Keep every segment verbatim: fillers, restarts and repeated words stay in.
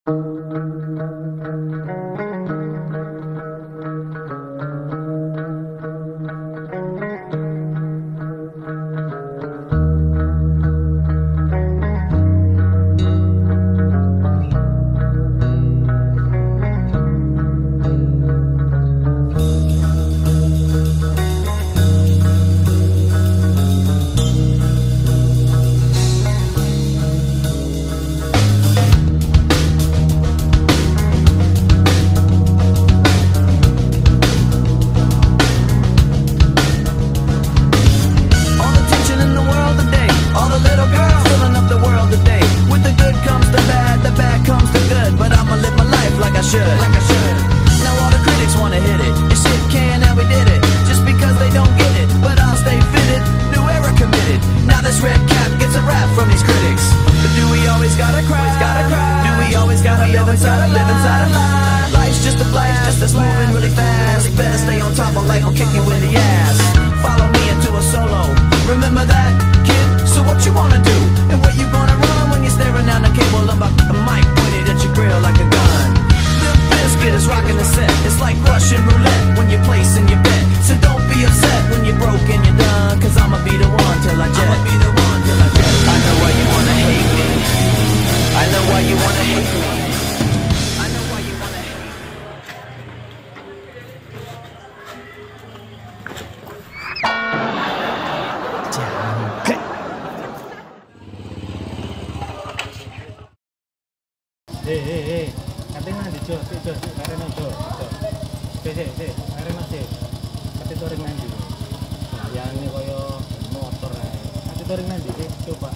Hei hei hei, katanya nanti Jo, Jo, Jo, karena Jo, Jo. Hei hei hei, karena sih. Katanya touring nanti. Ya ini koyo motor ae. Katanya touring nanti sih, coba.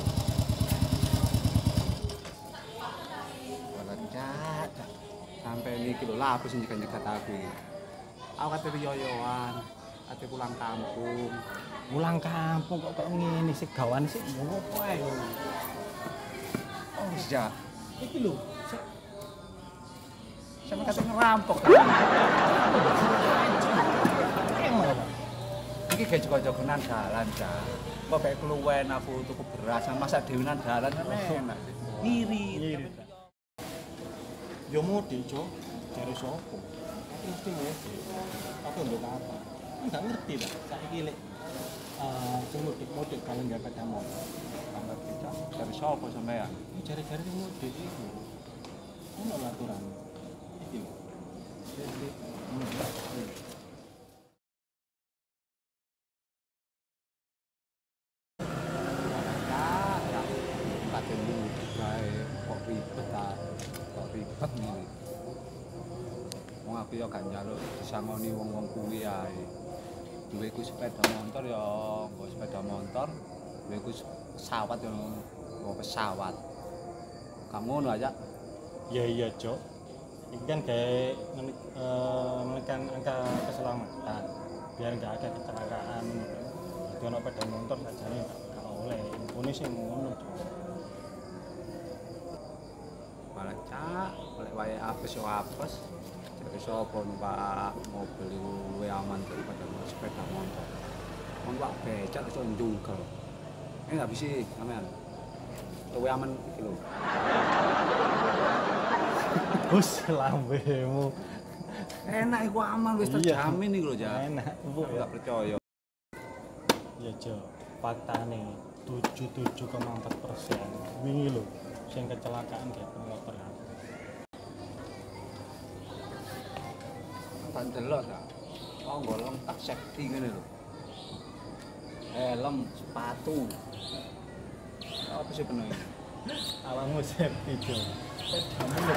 Wancak. Sampai ini kilo lah aku sih nyegat aku ini. Aku kata yoyoan, kata pulang kampung. Pulang kampung kok kayak ngene sih gawan sih ngopo ae. Oh, sejak. Iki lho, sama kata ngerampok kan. Emang Iki gawe joko-jokonan dalan, Cak. Kok kayak keluwen aku tuku beras sama masak dewenan dalan enak. Iri. yo mode, Jo. Cari sopo? Aku mesti mode. Aku ndek apa? Enggak ngerti lah. Saiki lek eh sing mode kalau enggak pada mau. Tambah kita dari sopo sampean. Ini cari-cari sing mode iki. Ono aturan. Iki. Jadi kok ribet ta, kok ribet ngene. Wong aku ya gak njaluk disangoni wong-wong kuwi ae. Duweku sepeda motor ya, nggo sepeda motor. Duweku pesawat ya, nggo pesawat. Kamu ngono aja. iya iya, Jo. Ini kan kayak menekan angka keselamatan biar nggak ada kecelakaan. Jadi ono sepeda motor saja nih nggak oleh. Ini sih ngono, Jo. Malah Cak, lek wae apes yo apes. Jadi sapa numpak mobil luwe aman daripada sepeda motor. Wong Pak becak iso njungkel. Eh enggak bisa sampean. Luwe aman iki lho. Bus lambemu. Enak iku aman wis terjamin iki lho, Cak. Enak, Bu. Enggak percaya. Ya, Jo. Faktane tujuh puluh tujuh koma empat persen wingi lho sing kecelakaan kayak motor. Tak delok ta. Oh, golong tak safety ngene lho. Helm, sepatu. Apa sih penuh ini? Awakmu safety, Jo. Sedamu lho.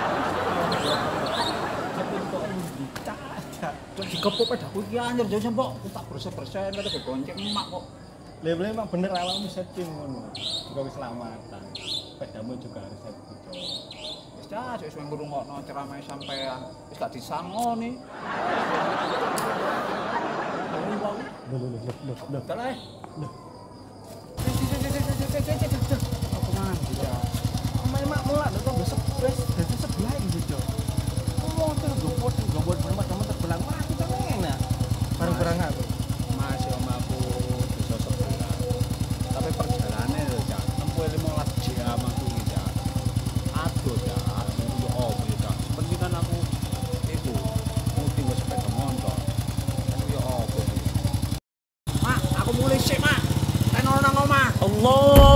Tapi kok dicacak. Kok dikepuk pedaku iki anyar jauh sempok. Tak berse-berse kata gonceng emak kok. Lebih emang bener awakmu safety ngono. Juga keselamatan. Sepedamu juga harus safety, Jo. Wis cah, wis wong ngrungokno ceramah sampean. Wis gak disangoni. Loh loh loh loh loh. Dalah. Loh. Apa mandi ya? Sama emak melak lho kok sepres dadi sebelah iki, Jo. Wong tuh gombot gombot bermacam terbelang mati kan enak. Bareng-bareng aku. Masih omaku desa sebelah. Tapi perjalanannya lho, Cak. Tempuh lima belas jam aku iki, Cak. Aduh, Cak. mulai sik, Mak. Ten ono nang omah. Allah